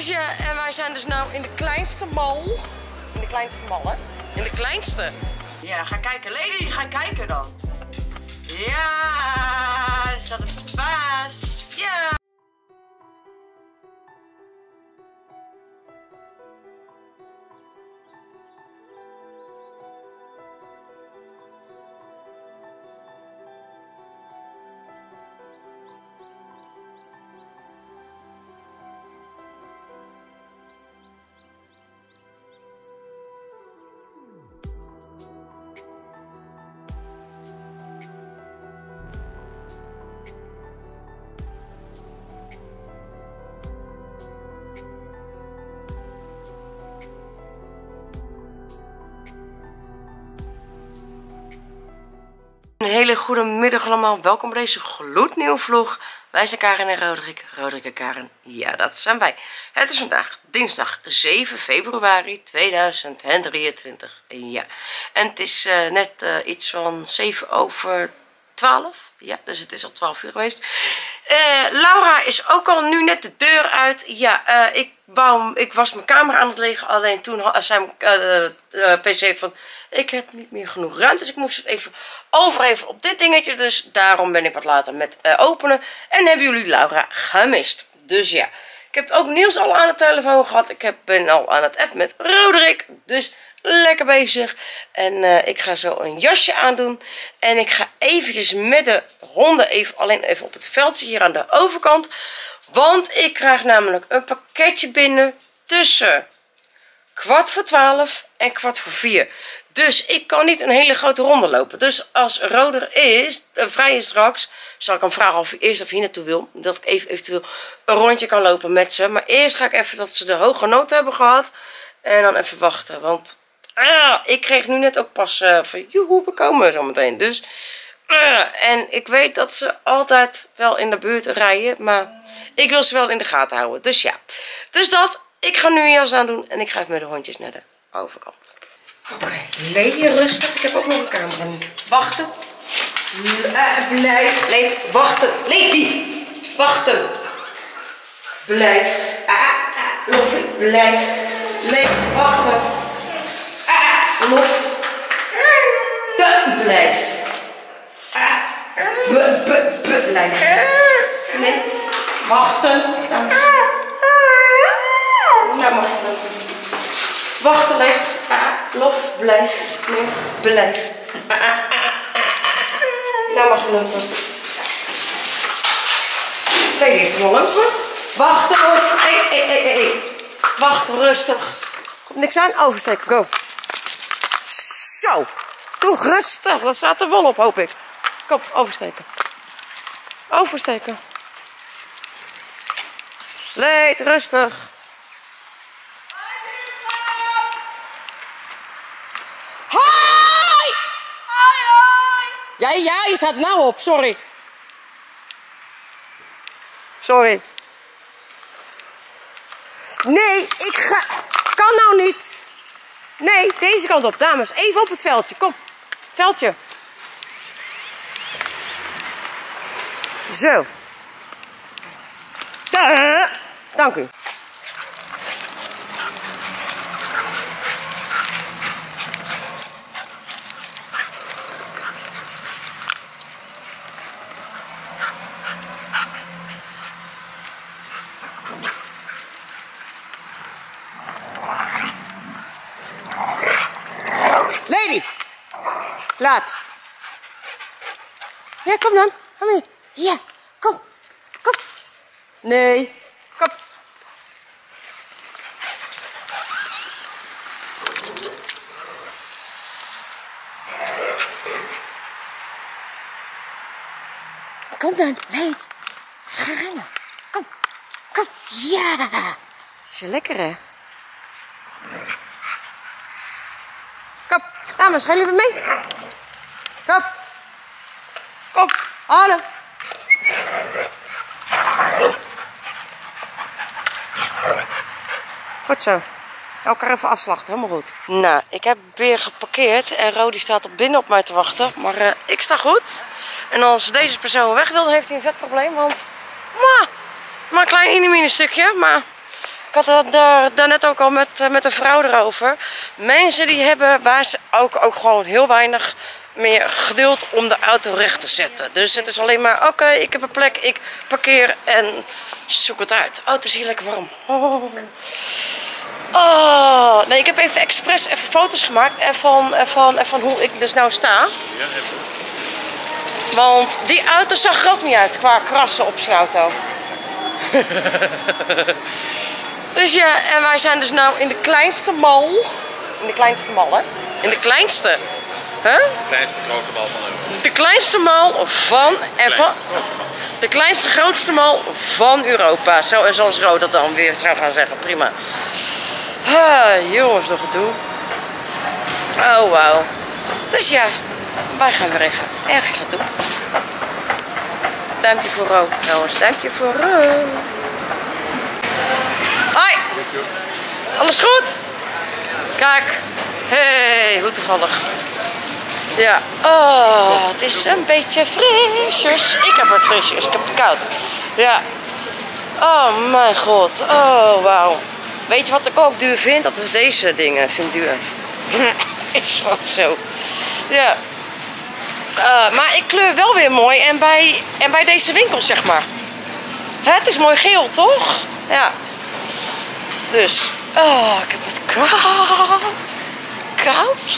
Dus ja, en wij zijn dus nou in de kleinste mal. In de kleinste mal, hè? In de kleinste. Ja, ga kijken. Lady, ga kijken dan. Ja, is dat een baas? Ja. Een hele goede middag allemaal, welkom bij deze gloednieuwe vlog. Wij zijn Karen en Roderick, Roderick en Karen, ja dat zijn wij. Het is vandaag dinsdag 7 februari 2023, ja. En het is net iets van 7:12, ja, dus het is al 12 uur geweest. Laura is ook al nu net de deur uit, ja, ik was mijn kamer aan het liggen, alleen toen zei mijn pc van, ik heb niet meer genoeg ruimte, dus ik moest het even overgeven op dit dingetje, dus daarom ben ik wat later met openen. En hebben jullie Laura gemist, dus ja. Ik heb ook Niels al aan de telefoon gehad, ik ben al aan het app met Roderick, dus lekker bezig. En ik ga zo een jasje aandoen. En ik ga eventjes met de honden alleen even op het veldje hier aan de overkant. Want ik krijg namelijk een pakketje binnen tussen 11:45 en 11:45. Dus ik kan niet een hele grote ronde lopen. Dus als Roder vrij is straks, zal ik hem vragen of hij hier naartoe wil. Dat ik eventueel een rondje kan lopen met ze. Maar eerst ga ik even dat ze de hoge noten hebben gehad. En dan even wachten. Want ik kreeg nu net ook pas van joehoe, we komen zo meteen. Dus en ik weet dat ze altijd wel in de buurt rijden. Maar ik wil ze wel in de gaten houden. Dus ja. Dus dat. Ik ga nu een jas aan doen. En ik ga even met de hondjes naar de overkant. Oké, Lady rustig. Ik heb ook nog een camera. Wachten. Blijf. Leed, wachten. Lady. Wachten. Blijf. Lof. Blijf. Leed, wachten. Lof. Blijf. Blijf. Nee. Wachten. Dames. Nou mag je lopen. Wachten, leed. Lof. Blijf. Nee, blijf. Nou mag je lopen. Nee, heeft hem al lopen. Wachten, lof. Wachten, rustig. Komt niks aan. Oversteken, go. Zo. Doe rustig. Dat staat er wel op, hoop ik. Kom, oversteken. Oversteken. Leed, rustig. Hoi! Ja, je staat nou op. Sorry. Sorry. Nee, kan nou niet. Nee, deze kant op, dames. Even op het veldje. Kom. Veldje. Zo. Dank u. Lady. Laat. Ja, kom dan. Kom hier. Ja, kom. Kom. Nee. Kom. Kom dan, Leed. Ga rennen. Kom. Kom. Ja. Is je lekker, hè? Kom. Dames, gaan jullie mee? Kom. Kom. Hallo. Goed zo. Elkaar even afslachten, helemaal goed. Nou, ik heb weer geparkeerd en Rodi staat op binnen op mij te wachten. Maar ik sta goed. En als deze persoon weg wil, dan heeft hij een vet probleem. Want, maar een klein inimine stukje. Maar Ik had het daarnet ook al met een vrouw erover. Mensen die hebben waar ze ook gewoon heel weinig meer geduld om de auto recht te zetten. Dus het is alleen maar, oké, ik heb een plek, ik parkeer en zoek het uit. Oh, het is hier lekker warm. Oh, nee, ik heb even expres foto's gemaakt van hoe ik dus nou sta. Ja, even. Want die auto zag er ook niet uit qua krassen op zijn auto. Dus ja, en wij zijn dus nou in de kleinste mal. In de kleinste mal, hè? In de kleinste. Huh? De kleinste grote bal van Europa. De kleinste mal van... De kleinste grootste mal van Europa. Zoals Ro dat dan weer zou gaan zeggen. Prima. Jongens, nog een toe. Oh, wauw. Dus ja, wij gaan weer even ergens naartoe. Duimpje voor Ro, trouwens. Duimpje voor Ro. Hoi! Alles goed? Kijk. Hey, hoe toevallig. Ja. Oh, het is een beetje frisjes. Ik heb wat frisjes. Ik heb het koud. Ja. Oh, mijn god. Oh, wauw. Weet je wat ik ook duur vind? Dat is deze dingen. Vind ik duur. Is gewoon zo. Ja. Maar ik kleur wel weer mooi. En bij deze winkel, zeg maar. Het is mooi geel, toch? Ja. Dus. Oh, ik heb het koud. Koud?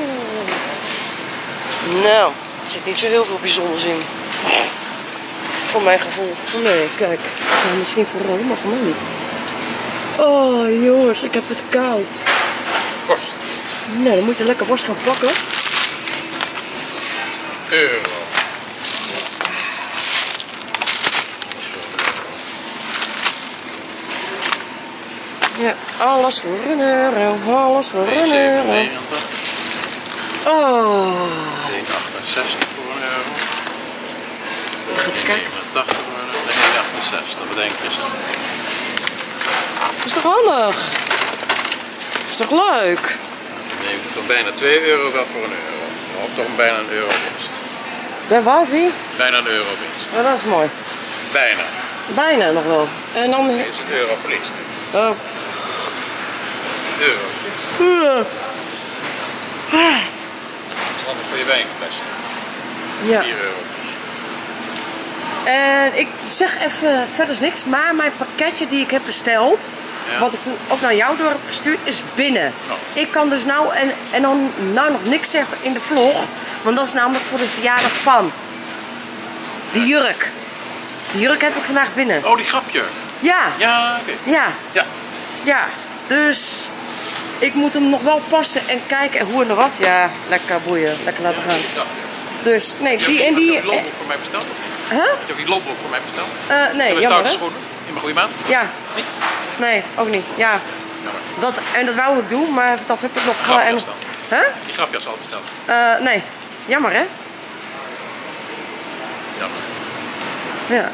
Nou, er zit niet zo heel veel bijzonders in. Voor mijn gevoel. Nee, kijk. Ja, misschien voor Ro, maar voor mij niet. Oh, jongens, ik heb het koud. Worst. Nou, dan moet je lekker worst gaan pakken. Euro. Ja, alles voor een euro. Alles voor een euro. 90. Oh. 1,68 voor een euro. Gaat te kijken. 89 voor een euro. 1,68. Wat denk je zo? Dat is toch handig? Dat is toch leuk? Dan neem ik toch bijna 2 euro wel voor een euro. Maar ook toch bijna een euro winst. Daar was hij. Bijna een euro winst. Ja, dat is mooi. Bijna. Bijna nog wel. En dan... Is het euro verlies. Oh. Euro. Dat is handig voor je wijnfles. Ja. 4 euro. En ik zeg even verder niks, maar mijn pakketje die ik heb besteld, Ja. wat ik toen ook naar jou door heb gestuurd, is binnen. Oh. Ik kan dus nou en dan nou nog niks zeggen in de vlog, want dat is namelijk voor de verjaardag van. Die jurk. Die jurk heb ik vandaag binnen. Oh, die grapje. Ja. Ja, oké. Ja. Ja. Ja. Dus ik moet hem nog wel passen en kijken hoe en de wat. Ja, lekker boeien, lekker laten gaan. Ja. Dus nee, Heb die je en die. die lotboek voor mij besteld? Of niet? Huh? Heb je die lotboek voor mij besteld? Nee, Heb je jammer stoute hè? schoenen? In mijn goede maand? Ja. Niet? Nee, ook niet. Ja. Jammer. Dat wou ik doen, maar dat heb ik nog... Grapjas dan? Huh? Die grapjas al besteld. Nee. Jammer hè? Jammer. Ja.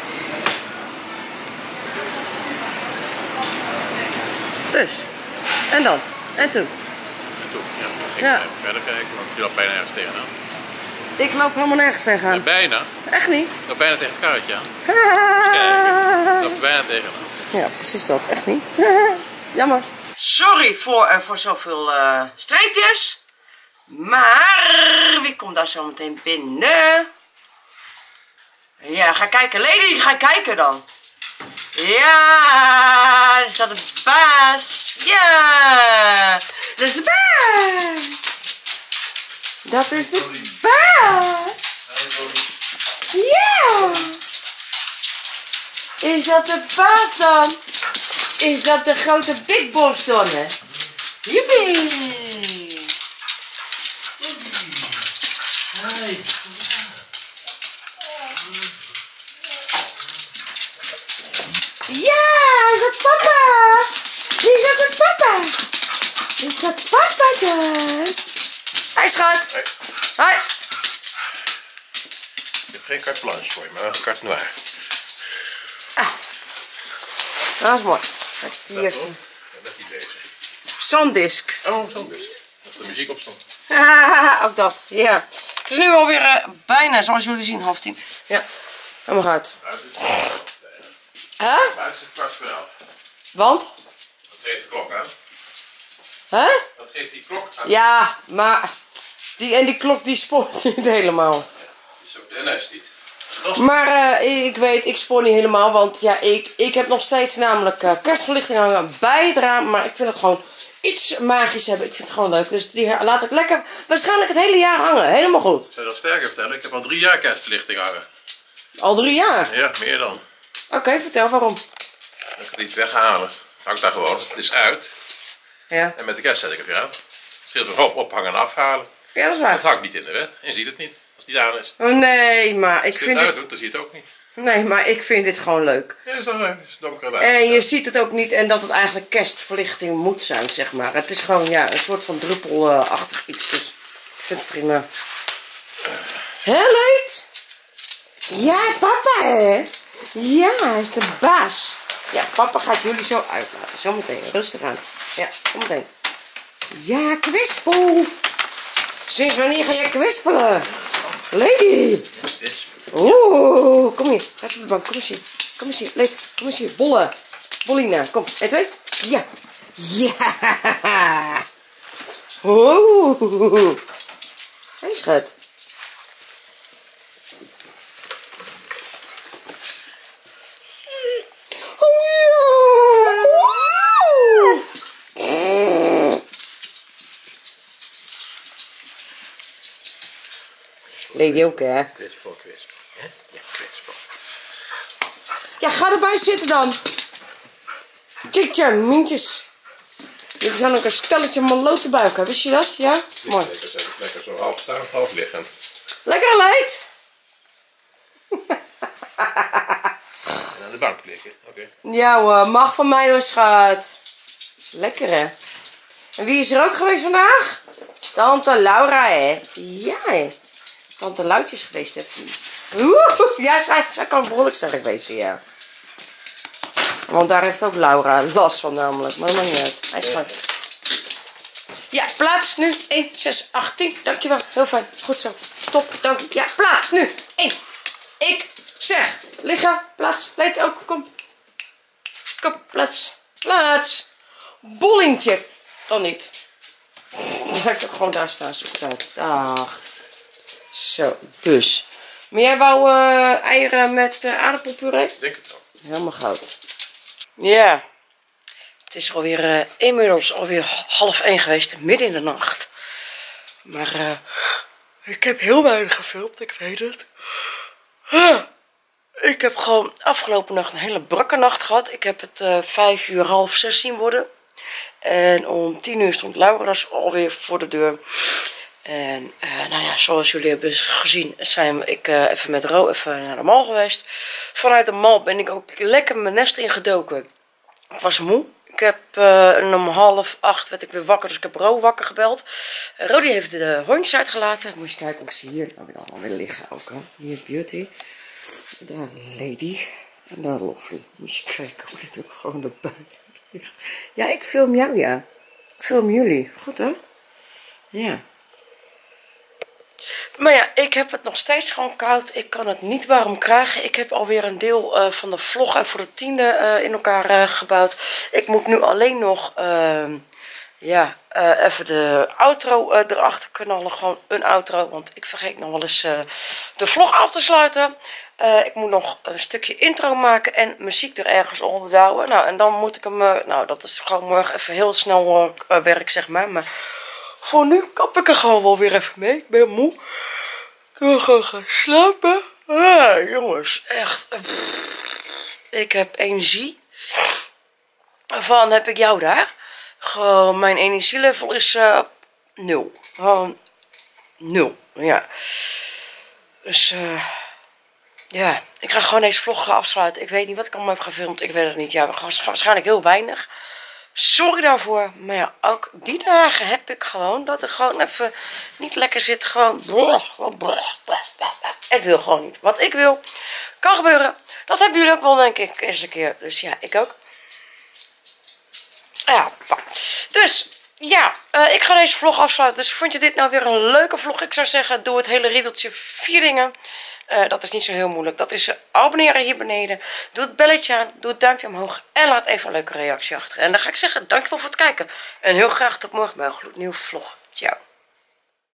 Dus. En dan. En toen. En toen, ja. Ik Ja. ga even verder kijken, want je loopt bijna ergens tegenaan. Ik loop helemaal nergens tegenaan. Bijna. Echt niet? Je loopt bijna tegen het karretje aan. Kijk, je loopt er bijna tegenaan. Ja, precies dat. Echt niet. Jammer. Sorry voor zoveel streepjes. Maar wie komt daar zo meteen binnen? Ja, ga kijken. Lady, ga kijken dan. Ja, is dat de baas? Ja, dat is de baas. Dat is de baas. Ja. Is dat de baas dan? Is dat de grote big boss dan, hè? Jippie. Ja, is dat papa? Is dat het papa? Is dat papa dan? Hi schat. Hey. Hoi. Ik heb geen carte blanche voor je, maar een carte noire. Dat is mooi. Kijk, die even. En dat die bezig. Sandisk. Oh, zo dus. Als de muziek op stond. Ook dat, ja. Het is nu alweer bijna, zoals jullie zien, 9:30. Ja, helemaal gaat. Buiten is het Huh? buiten is het 11:15. Want? Dat geeft de klok aan. Hè? Dat geeft die klok aan. Ja, maar die klok die spoort niet helemaal. Dat is ook de NS niet. Maar ik weet, ik spoor niet helemaal, want ja, ik heb nog steeds namelijk kerstverlichting hangen bij het raam. Maar ik vind het gewoon iets magisch hebben. Ik vind het gewoon leuk. Dus die laat ik lekker, waarschijnlijk het hele jaar hangen. Helemaal goed. Ik zou nog sterker vertellen, ik heb al 3 jaar kerstverlichting hangen. Al 3 jaar? Ja, meer dan. Oké, vertel waarom. Ik kan het niet weghalen. Het hangt daar gewoon. Het is uit. Ja. En met de kerst zet ik het weer aan. Het scheelt een hoop ophangen en afhalen. Ja, dat is waar. Het hangt niet in de weg. En je ziet het niet als het niet aan is. Oh, nee, maar ik Als je vind het dit... uitdoet, dan zie je het ook niet. Nee, maar ik vind dit gewoon leuk. Ja, dat is dan is donker en En je ziet het ook niet en dat het eigenlijk kerstverlichting moet zijn, zeg maar. Het is gewoon, ja, een soort van druppelachtig iets, dus ik vind het prima. Hé, Leut? Ja, papa, hè? Ja, hij is de baas. Ja, papa gaat jullie zo uitlaten. Zometeen, rustig aan. Ja, zometeen. Ja, kwispel. Sinds wanneer ga je kwispelen? Lady. Oeh, kom hier. Ga eens op de bank. Kom eens hier. Kom eens hier. Leed, kom eens hier. Bollen. Bollina. Kom. 1, 2. Ja. Ja. Oeh. Hé, schat. Oh ja. Oeh. Lady ook, hè? Kwispel. Ja, kwispel. Ja, ga erbij zitten dan. Kijk, mintjes. Jullie zijn ook een stelletje malote buiken, wist je dat? Ja? Mooi. Lekker zo half staan, half liggen. Lekker, Leid. En aan de bank liggen, oké. Ja hoor, mag van mij hoor, schat. Is lekker, hè? En wie is er ook geweest vandaag? Tante Laura, hè? Ja, hè? Tante Luitje is geweest, hè? Ja, zij kan behoorlijk sterk wezen, ja. Want daar heeft ook Laura last van namelijk. Maar dat maakt niet uit. Hij is fijn. Ja, plaats nu. 1, 6, 8, 10. Dankjewel. Heel fijn. Goed zo. Top. Dank. Ja, plaats nu. 1. Ik zeg. Liggen. Plaats. Leed ook. Kom. Kom. Plaats. Plaats. Bollingtje. Dan niet. Hij heeft ook gewoon daar staan. Zoek het uit. Dag. Zo. Dus. Maar jij wou eieren met aardappelpuree? Ik denk het wel. Helemaal goud. Ja. Het is alweer inmiddels alweer 12:30 geweest. Midden in de nacht. Maar ik heb heel weinig gefilmd. Ik weet het. Ik heb gewoon afgelopen nacht een hele brakke nacht gehad. Ik heb het 5 uur, half 6 zien worden. En om 10 uur stond Laura dus alweer voor de deur. En nou ja, zoals jullie hebben gezien zijn ik even met Ro even naar de mal geweest. Vanuit de mal ben ik ook lekker mijn nest ingedoken. Ik was moe. Ik heb om 7:30 werd ik weer wakker, dus ik heb Ro wakker gebeld. Ro die heeft de hondjes uitgelaten. Moet je kijken of ze hier nou weer allemaal willen liggen ook. Hè? Hier Beauty. Daar Lady. En daar Lovely. Moet je kijken hoe dit ook gewoon erbij ligt. Ja, ik film jou, ja. Ik film jullie. Goed, hè? Ja. Maar ja, ik heb het nog steeds gewoon koud. Ik kan het niet warm krijgen. Ik heb alweer een deel van de vlog voor de 10e in elkaar gebouwd. Ik moet nu alleen nog even de outro erachter knallen. Gewoon een outro, want ik vergeet nog wel eens de vlog af te sluiten. Ik moet nog een stukje intro maken en muziek er ergens onder douwen. Nou, en dan moet ik hem, nou dat is gewoon morgen even heel snel werk, zeg maar. Maar voor nu kap ik er gewoon wel weer even mee. Ik ben moe. Ik wil gewoon gaan slapen. Jongens, echt. Ik heb energie. Van heb ik jou daar. Gewoon, mijn energielevel is 0. Gewoon 0. Ja. Dus ja, ik ga gewoon deze vlog afsluiten. Ik weet niet wat ik allemaal heb gefilmd. Ik weet het niet. Ja, waarschijnlijk heel weinig. Sorry daarvoor. Maar ja, ook die dagen heb ik gewoon dat ik gewoon even niet lekker zit. Gewoon. Het wil gewoon niet. Wat ik wil, kan gebeuren. Dat hebben jullie ook wel, denk ik, eens een keer. Dus ja, ik ook. Ja, dus Ja, ik ga deze vlog afsluiten. Dus vond je dit nou weer een leuke vlog? Ik zou zeggen, doe het hele riedeltje 4 dingen. Dat is niet zo heel moeilijk. Dat is abonneren hier beneden. Doe het belletje aan. Doe het duimpje omhoog. En laat even een leuke reactie achter. En dan ga ik zeggen, dankjewel voor het kijken. En heel graag tot morgen bij een gloednieuwe vlog. Ciao.